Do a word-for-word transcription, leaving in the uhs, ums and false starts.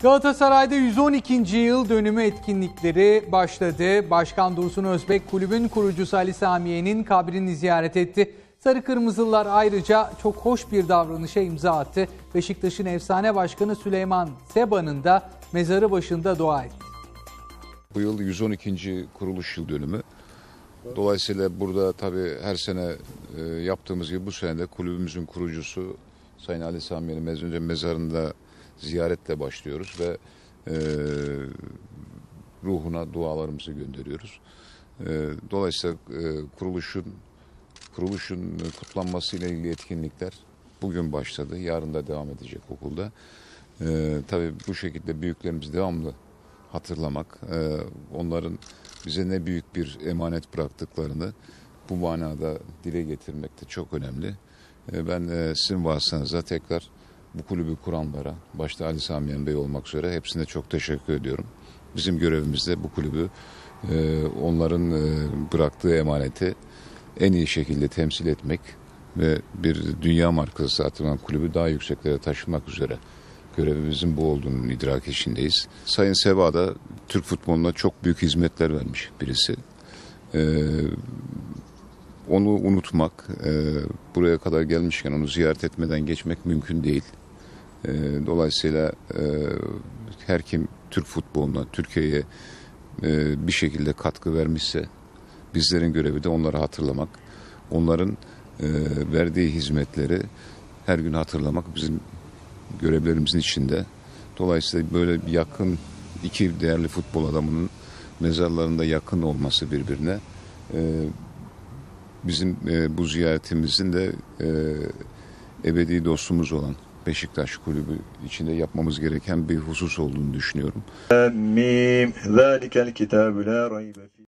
Galatasaray'da yüz on ikinci yıl dönümü etkinlikleri başladı. Başkan Dursun Özbek kulübün kurucusu Ali Samiye'nin kabrini ziyaret etti. Sarı Kırmızılılar ayrıca çok hoş bir davranışa imza attı. Beşiktaş'ın efsane başkanı Süleyman Seba'nın da mezarı başında dua etti. Bu yıl yüz on ikinci kuruluş yıl dönümü. Dolayısıyla burada tabii her sene e, yaptığımız gibi bu sene de kulübümüzün kurucusu Sayın Ali Samiye'nin önce mezarında ziyaretle başlıyoruz ve e, ruhuna dualarımızı gönderiyoruz. E, dolayısıyla e, kuruluşun kuruluşun kutlanmasıyla ilgili etkinlikler bugün başladı. Yarın da devam edecek okulda. E, tabii bu şekilde büyüklerimizi devamlı hatırlamak, e, onların bize ne büyük bir emanet bıraktıklarını bu manada dile getirmek de çok önemli. E, ben e, sizin vasıtanızda tekrar bu kulübü kuranlara, başta Ali Samiyen Bey olmak üzere hepsine çok teşekkür ediyorum. Bizim görevimiz de bu kulübü, e, onların e, bıraktığı emaneti en iyi şekilde temsil etmek ve bir dünya markası atılan kulübü daha yükseklere taşımak üzere görevimizin bu olduğunun idrak içindeyiz. Sayın Seba da Türk futboluna çok büyük hizmetler vermiş birisi. Ee, onu unutmak, e, buraya kadar gelmişken onu ziyaret etmeden geçmek mümkün değil. E, dolayısıyla e, her kim Türk futboluna, Türkiye'ye e, bir şekilde katkı vermişse bizlerin görevi de onları hatırlamak. Onların e, verdiği hizmetleri her gün hatırlamak bizim görevlerimizin içinde. Dolayısıyla böyle bir yakın iki değerli futbol adamının mezarlarında yakın olması birbirine e, bizim e, bu ziyaretimizin de e, ebedi dostumuz olan Beşiktaş Kulübü içinde yapmamız gereken bir husus olduğunu düşünüyorum.